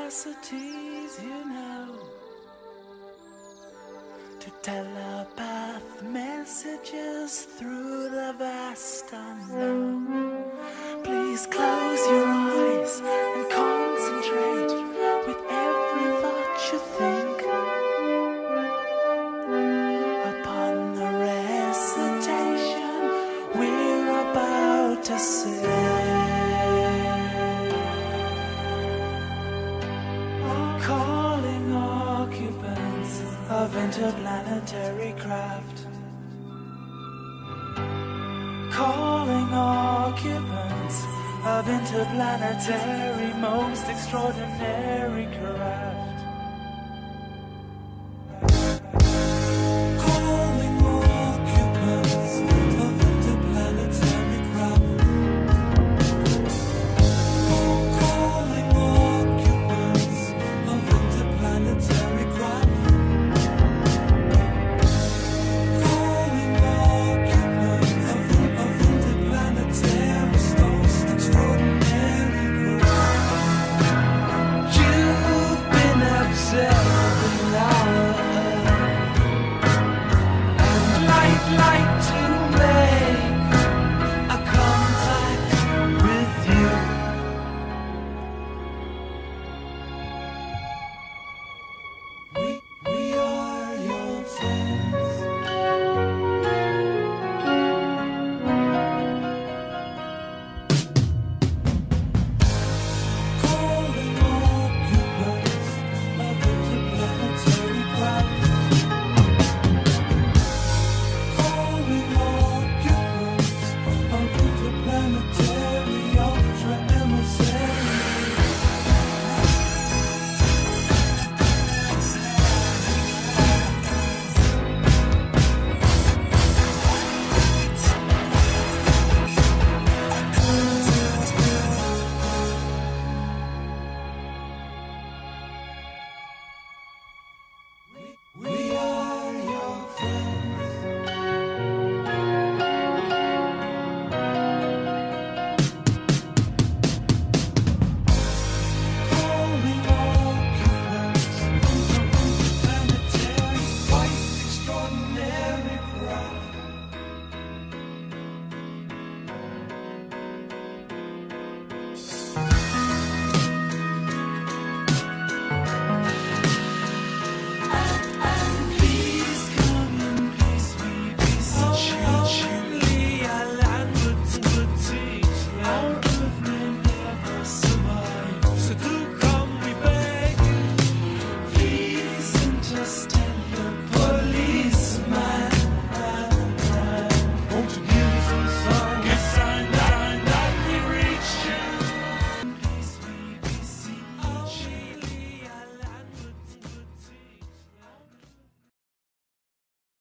capacities, you know, to telepath messages through the vast unknown. Please close your eyes and concentrate with every thought you think upon the recitation we're about to sing. Calling occupants of interplanetary craft. Calling occupants of interplanetary most extraordinary craft.